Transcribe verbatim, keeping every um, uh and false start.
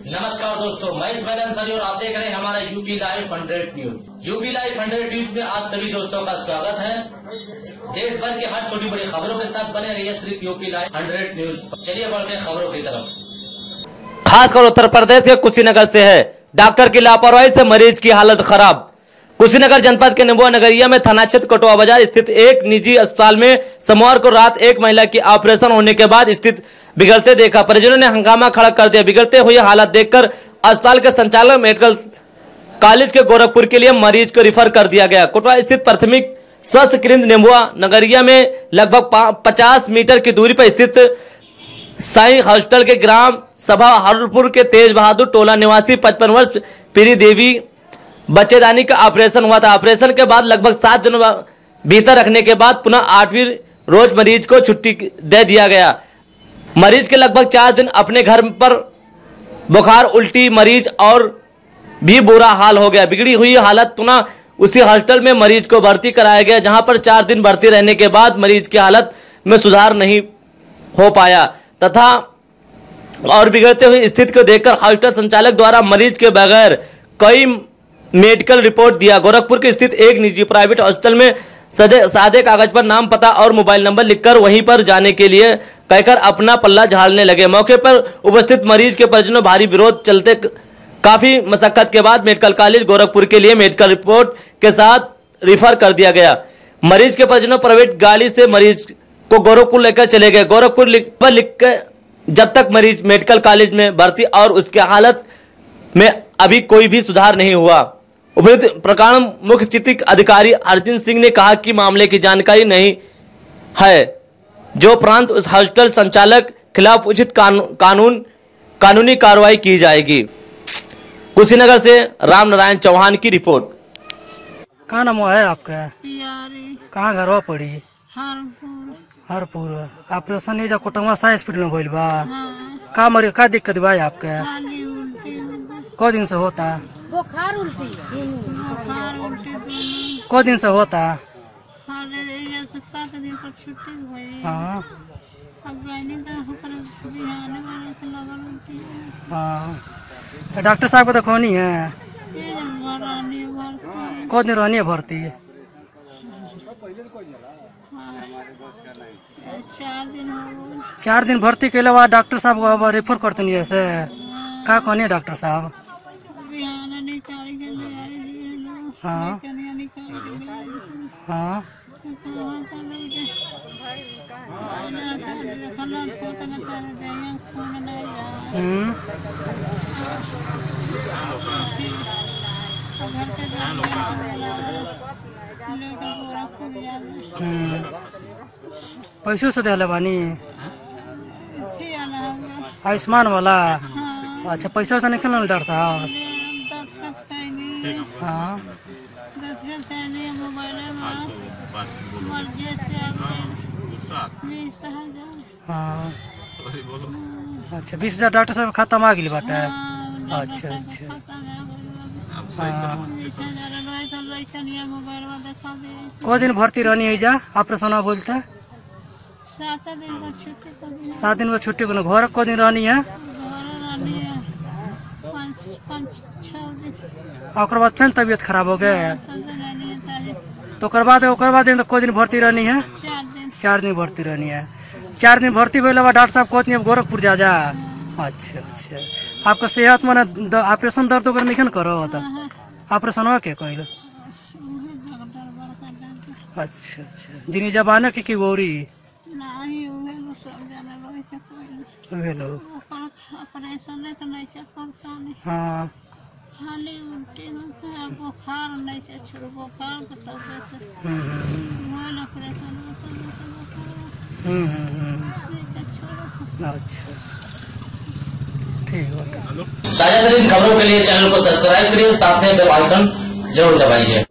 नमस्कार दोस्तों, मैं इसमाइल अंसारी और आप देख रहे हैं हमारा UP live hundred news. UP live hundred news में आप सभी दोस्तों का स्वागत है। देश भर के हर छोटी बड़ी खबरों के साथ बने रहिए सिर्फ यूपी लाइव हंड्रेड न्यूज। चलिए बढ़ते हैं खबरों की तरफ। खासकर उत्तर प्रदेश के कुशीनगर से है। डॉक्टर की लापरवाही से मरीज की हालत खराब। कुशीनगर जनपद के निम्बुआ नगरिया में थाना क्षेत्र कटुआ बाजार स्थित एक निजी अस्पताल में सोमवार को रात एक महिला की ऑपरेशन होने के बाद स्थिति बिगड़ते देखा। परिजनों ने हंगामा खड़ा कर दिया। बिगड़ते हुए हालत देखकर अस्पताल के संचालक मेडिकल कॉलेज के गोरखपुर के लिए मरीज को रिफर कर दिया गया। कटुआ स्थित प्राथमिक स्वास्थ्य केंद्र निम्बुआ नगरिया में लगभग पचास मीटर की दूरी पर स्थित साई हॉस्टल के ग्राम सभा हरपुर के तेज बहादुर टोला निवासी पचपन वर्ष पीरी देवी बच्चेदानी का ऑपरेशन हुआ था। ऑपरेशन के बाद लगभग सात दिन भीतर रखने के बाद पुनः आठवीं रोज मरीज को छुट्टी दे दिया गया। मरीज के लगभग चार दिन अपने घर पर बुखार, उल्टी, मरीज और भी बुरा हाल हो गया। बिगड़ी हुई हालत पुनः उसी हॉस्टल में मरीज को भर्ती कराया गया, जहां पर चार दिन भर्ती रहने के बाद मरीज की हालत में सुधार नहीं हो पाया तथा और बिगड़ते हुए स्थिति को देखकर हॉस्टल संचालक द्वारा मरीज के बगैर कई मेडिकल रिपोर्ट दिया। गोरखपुर के स्थित एक निजी प्राइवेट हॉस्पिटल में सादे कागज पर नाम, पता और मोबाइल नंबर लिखकर वहीं पर जाने के लिए कहकर अपना पल्ला झाड़ने लगे। मौके पर उपस्थित मरीज के परिजनों भारी विरोध चलते काफी मशक्कत के बाद मेडिकल कॉलेज गोरखपुर के लिए मेडिकल रिपोर्ट के साथ रिफर कर दिया गया। मरीज के परिजनों प्राइवेट गाड़ी से मरीज को गोरखपुर लेकर चले गए। गोरखपुर लिख पर लिख कर जब तक मरीज मेडिकल कॉलेज में भर्ती और उसके हालत में अभी कोई भी सुधार नहीं हुआ। उपयुक्त प्रकरण मुख्य चिकित्सक अधिकारी अर्जुन सिंह ने कहा कि मामले की जानकारी नहीं है, जो उपरांत उस हॉस्पिटल संचालक खिलाफ उचित कानू, कानून कानूनी कार्रवाई की जाएगी। कुशीनगर से राम नारायण चौहान की रिपोर्ट। कहाँ नाम है आपका? कहाँ घर पड़ी? हरपुर। ऑपरेशन ये कोटवा सा हॉस्पिटल में भइल बा। का मरी का दिक्कत बा आपके? को दिन से होता? बुखार, उल्टी बुखार उल्टी को दिन से होता? सात दिन पर छुट्टी हुई। हाँ हाँ। तो डॉक्टर साहब को दिखवानी है? को दिन रहनी है भर्ती? चार दिन हो। चार दिन भर्ती के अलावा डॉक्टर साहब को अब रेफर करते नहीं ऐसे? का कहनी है डॉक्टर साहब? हाँ हाँ। हम्म पैसों से दिला बानी आयुष्मान वाला? अच्छा, पैसा से निकलना डर था? हाँ हाँ। अच्छा, बीस हजार डॉक्टर साहब खाता में आ गई बाटे? अच्छा अच्छा। हाँ। को दिन भर्ती रहनी है जा ऑपरेशन बोलते? सात दिन में छुट्टी को घर को दिन रहनी है? और बाद फिर तबीयत खराब हो गए तो बाद बाद को दिन भर्ती रहनी है? चार दिन भर्ती रहनी है। चार दिन भर्ती भले डॉक्टर साहब कहते हैं गोरखपुर जा जा। अच्छा अच्छा। आपका सेहत मैंने ऑपरेशन दर्द वगैरह नहीं करो तो ऑपरेशन हो के कहल? अच्छा अच्छा। जिनी जबाने की गोरी हाँ। बुखार नहीं बुखार अच्छा ठीक है। ताजा तरीन खबरों के लिए चैनल को सब्सक्राइब करिए, साथ में बेल आइकन जरूर दबाइए।